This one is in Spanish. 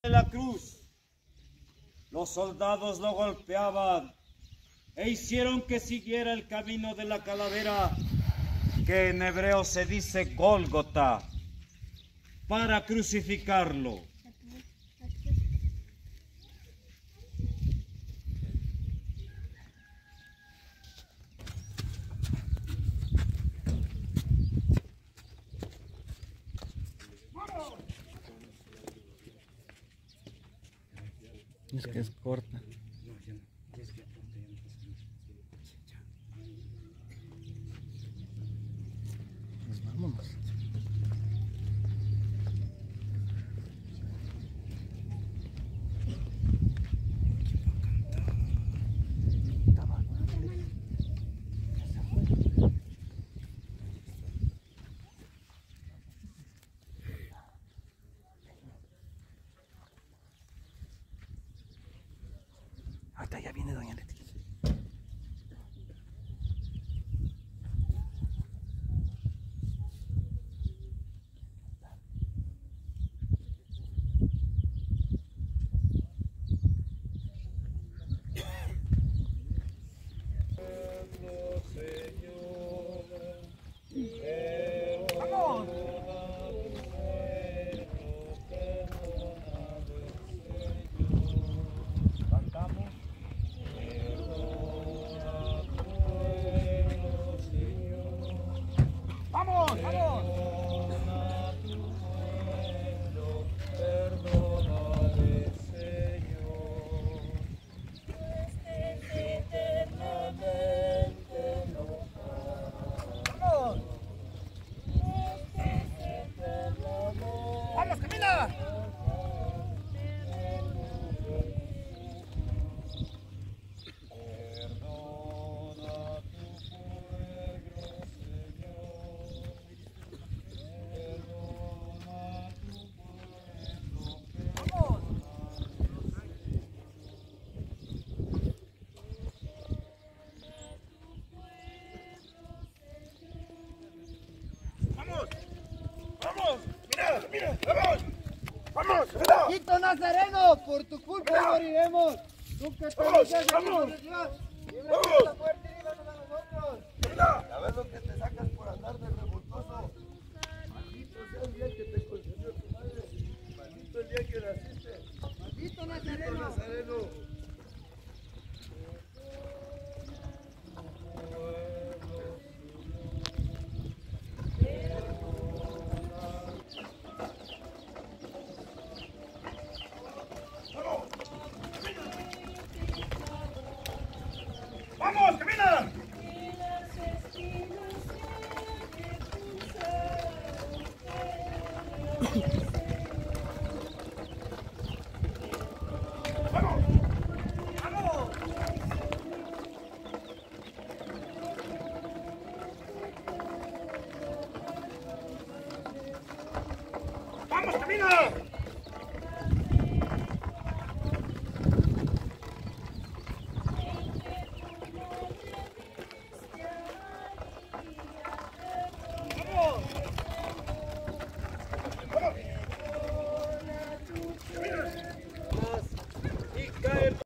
de la cruz, los soldados lo golpeaban e hicieron que siguiera el camino de la calavera, que en hebreo se dice Gólgota, para crucificarlo. Es que es corta. Pues vámonos. Ahorita ya viene doña Leti. ¡Vamos, camina! ¡Vamos! ¡Mira! ¡Vamos! ¡Vamos! Quito Nazareno, por tu culpa moriremos. Tú que te dices de Dios, líbranos de la muerte y líbranos a nosotros. ¡Ya ves lo que te sacas por andar de revoltoso! Maldito sea el día que te concedió tu madre. Maldito el día que naciste. Maldito Maldito Nazareno. Nazareno. ¡Vamos, camina!